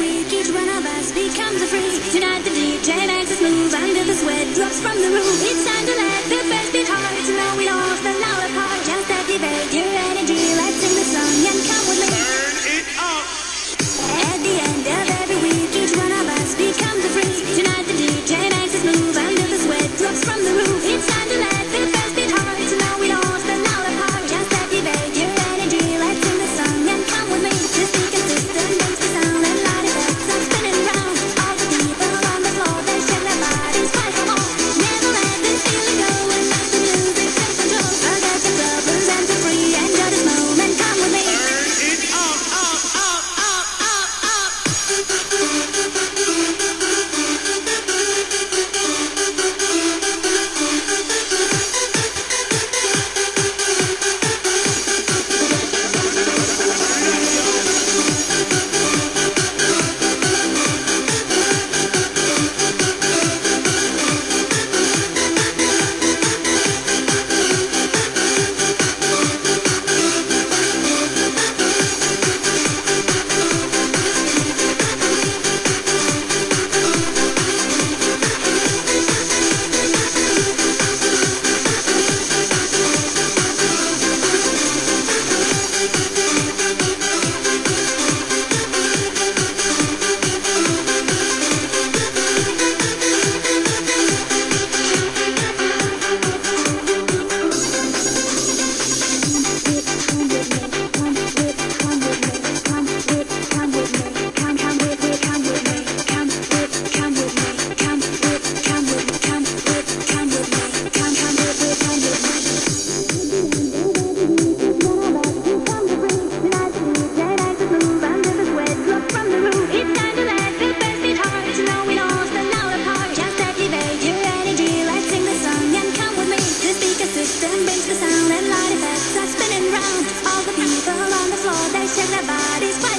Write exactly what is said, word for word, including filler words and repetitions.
week, each one of us becomes a freak. Tonight the D J makes us move under the sweat drops from the roof. It's time to let the bass beat hard, to know we lost the louder part. Just activate your energy, let's sing the song and come with me. Turn it up. At the end of every week, each one of us becomes a freak. Tonight the D J makes us move under the sweat drops from the roof. It's time to let the bass beat hard, to know we lost the louder part. Just activate your energy, let's sing the song and come with me. The speaker system makes the sound and light effects are spinning round. All the people on the floor, they shake their bodies, fight for more. Never let this feeling go and let the music take control. Forget your problems and be free, enjoy this moment, come with me. Turn it up, up, up, up, up, up. Brings the sound and light effects are spinning round. All the people on the floor, they shake their bodies.